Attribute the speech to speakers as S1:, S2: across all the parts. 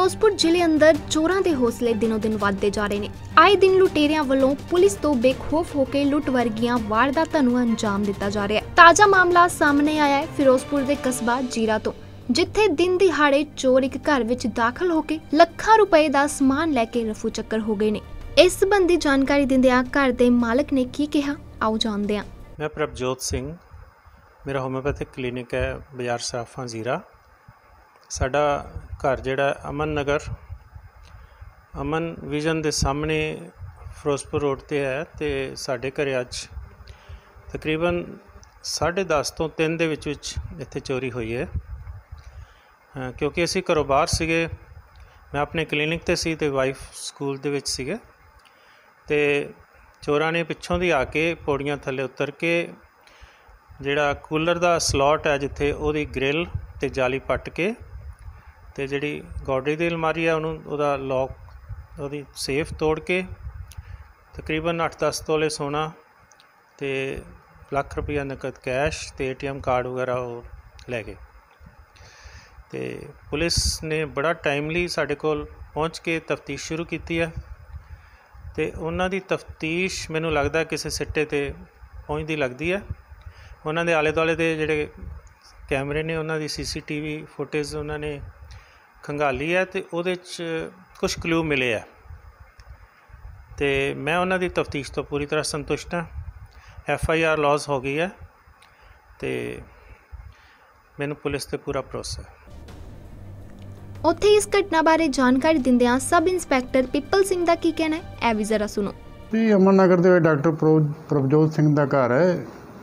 S1: ਫਿਰੋਜ਼ਪੁਰ ਜ਼ਿਲ੍ਹੇ ਅੰਦਰ ਚੋਰਾਂ ਦੇ ਹੌਸਲੇ ਦਿਨੋਂ ਦਿਨ ਵੱਧਦੇ ਜਾ ਰਹੇ ਨੇ। ਆਏ ਦਿਨ ਲੁਟੇਰਿਆਂ ਵੱਲੋਂ ਪੁਲਿਸ ਤੋਂ ਬੇਖੌਫ ਹੋ ਕੇ ਲੁੱਟ ਵਰਗੀਆਂ ਵਾਰਦਾਤਾਂ ਨੂੰ ਅੰਜਾਮ ਦਿੱਤਾ ਜਾ ਰਿਹਾ ਹੈ। ਤਾਜ਼ਾ ਮਾਮਲਾ ਸਾਹਮਣੇ ਆਇਆ ਹੈ ਫਿਰੋਜ਼ਪੁਰ ਦੇ ਕਸਬਾ ਜੀਰਾ ਤੋਂ, ਜਿੱਥੇ ਦਿਨ ਦਿਹਾੜੇ ਚੋਰ ਇੱਕ ਘਰ ਵਿੱਚ ਦਾਖਲ ਹੋ ਕੇ ਲੱਖਾਂ ਰੁਪਏ ਦਾ ਸਮਾਨ ਲੈ ਕੇ ਰਫੂ ਚੱਕਰ ਹੋ ਗਏ ਨੇ। ਇਸ ਸੰਬੰਧੀ ਜਾਣਕਾਰੀ ਦਿੰਦਿਆਂ ਘਰ ਦੇ ਮਾਲਕ ਨੇ ਕੀ ਕਿਹਾ, ਆਓ ਜਾਣਦੇ ਹਾਂ।
S2: मैं प्रभजोत सिंह, मेरा होम्योपैथिक क्लिनिक है बाजार साफा जीरा। साडा घर जिहड़ा अमन नगर अमन विजन के सामने फिरोजपुर रोड ते है ते साडे घरे अज तकरीबन 10:30 तो 3 दे विच इत्थे चोरी हुई है। क्योंकि असीं घरों बाहर सीगे, मैं अपने क्लिनिक ते सी ते वाइफ स्कूल दे विच सीगे ते चोरां ने पिछों दी आके पौड़ियां थल्ले उतर के जिहड़ा कूलर दा स्लॉट है जिथे उहदी ग्रिल ते जाली पट के ते जिहड़ी गौडरी दी अलमारी है उहदा लॉक उहदी सेफ तोड़ के तकरीबन 8-10 तोले सोना ते लाख रुपया नकद कैश ते ATM कार्ड वगैरह वो लै गए। ते पुलिस ने बड़ा टाइमली साडे कोल पहुँच के तफ्तीश शुरू की है ते उन्हां दी तफ्तीश मैनूं लगदा किसी सिट्टे ते पहुँचदी लगदी है। उन्हां दे आले दुआले दे जिहड़े कैमरे ने उन्हां दी CCTV फुटेज उन्हां ने खंगाली है ते उहदे च कुछ क्लू मिले है ते मैं उन्हां दी तफ्तीश तो पूरी तरह संतुष्ट हाँ। FIR लॉज हो गई है ते मैनूं पुलिस ते पूरा भरोसा है।
S1: ਉੱਥੇ ਇਸ ਘਟਨਾ ਬਾਰੇ ਜਾਣਕਾਰੀ ਦਿੰਦਿਆਂ ਸਬ ਇੰਸਪੈਕਟਰ ਪਿੱਪਲ ਸਿੰਘ ਦਾ ਕੀ ਕਹਿਣਾ ਹੈ, ਇਹ ਵੀ ਜ਼ਰਾ ਸੁਣੋ।
S3: ਜੀ ਅਮਨ ਨਗਰ ਦੇ ਡਾਕਟਰ ਪ੍ਰਭਜੋਤ ਸਿੰਘ ਦਾ ਘਰ ਹੈ।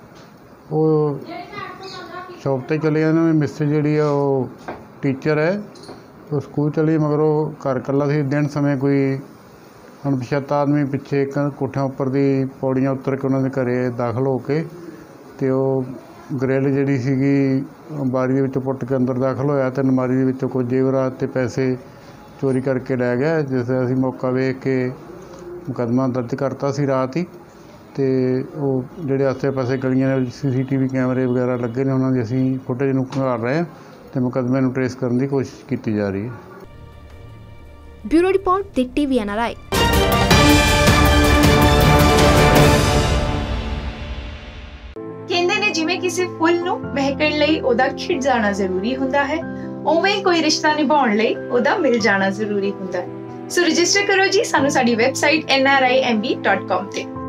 S3: ਉਹ ਸ਼ੌਪ ਤੇ ਚਲੇ ਜਾਂਦੇ ਨੇ। ਮਿਸਟਰ ਜਿਹੜੀ ਆ ਉਹ ਟੀਚਰ ਹੈ, ਉਹ ਸਕੂਲ ਚਲੀ ਮਗਰ ਉਹ ਘਰ ਇਕੱਲਾ ਸੀ। ਦਿਨ ਸਮੇਂ ਕੋਈ ਅਣਪਛਾਤਾ ਆਦਮੀ ਪਿੱਛੇ ਇੱਕ ਕੋਠਿਆਂ ਉੱਪਰ ਦੀ ਪੌੜੀਆਂ ਉੱਤਰ ਕੇ ਉਹਨਾਂ ਦੇ ਘਰੇ ਦਾਖਲ ਹੋ ਕੇ ਤੇ ਉਹ ਗ੍ਰਿਲ ਜਿਹੜੀ ਸੀਗੀ ਬਾਰੀ ਦੇ ਵਿੱਚੋਂ ਪੁੱਟ ਕੇ ਅੰਦਰ ਦਾਖਲ ਹੋਇਆ ਤੇ ਅਲਮਾਰੀ ਦੇ ਵਿੱਚੋਂ ਕੁਝ ਜੇਵਰਾਤ ਤੇ ਪੈਸੇ ਚੋਰੀ ਕਰਕੇ ਲੈ ਗਿਆ। ਜਿਸ ਦਾ ਅਸੀਂ ਮੌਕਾ ਵੇਖ ਕੇ ਮੁਕੱਦਮਾ ਦਰਜ ਕਰਤਾ ਸੀ ਰਾਤ ਹੀ। ਤੇ ਉਹ ਜਿਹੜੇ ਆਸੇ ਪਾਸੇ ਗਲੀਆਂ ਦੇ CCTV ਕੈਮਰੇ ਵਗੈਰਾ ਲੱਗੇ ਨੇ ਉਹਨਾਂ ਦੀ ਅਸੀਂ ਫੁਟੇਜ ਨੂੰ ਖੰਗਾਲ ਰਹੇ ਹਾਂ ਤੇ ਮੁਕੱਦਮੇ ਨੂੰ ਟਰੇਸ ਕਰਨ ਦੀ ਕੋਸ਼ਿਸ਼ ਕੀਤੀ ਜਾ ਰਹੀ ਹੈ।
S1: ਬਿਊਰੋ ਰਿਪੋਰਟ ਦੀ TV NRI।
S4: ਕਹਿੰਦੇ ਨੇ ਜਿਵੇਂ ਕਿਸੇ ਫੁੱਲ ਨੂੰ ਮਹਿਕਣ ਲਈ ਉਹਦਾ ਖਿੜ ਜਾਣਾ ਜ਼ਰੂਰੀ ਹੁੰਦਾ ਹੈ, ਉਵੇਂ ਕੋਈ ਰਿਸ਼ਤਾ ਨਿਭਾਉਣ ਲਈ ਉਹਦਾ ਮਿਲ ਜਾਣਾ ਜ਼ਰੂਰੀ ਹੁੰਦਾ ਹੈ। ਸੋ ਰਜਿਸਟਰ ਕਰੋ ਜੀ ਸਾਨੂੰ ਸਾਡੀ ਵੈਬਸਾਈਟ nrimb.com ਤੇ।